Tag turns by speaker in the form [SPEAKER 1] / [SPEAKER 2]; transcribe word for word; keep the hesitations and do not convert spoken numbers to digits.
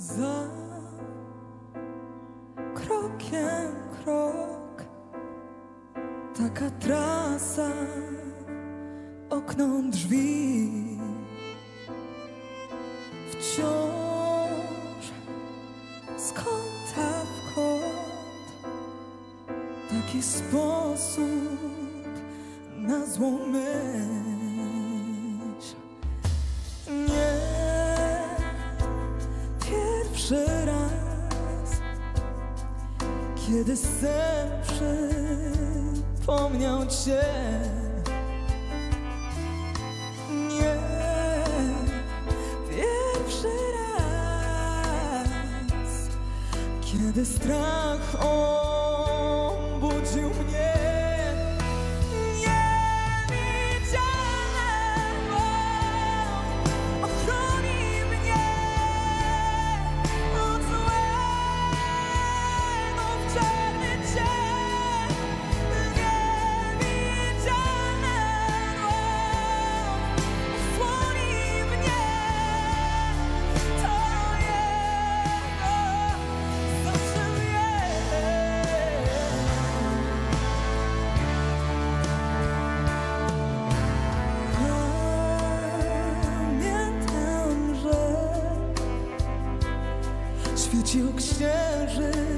[SPEAKER 1] Za krokiem krok, taka trasa, okno drzwi. Wciąż z kąta w kąt, taki sposób na złą myśl. Nie pierwszy raz, kiedy sen przypomniał cię. Nie pierwszy raz, kiedy strach obudził mnie. Świecił księżyc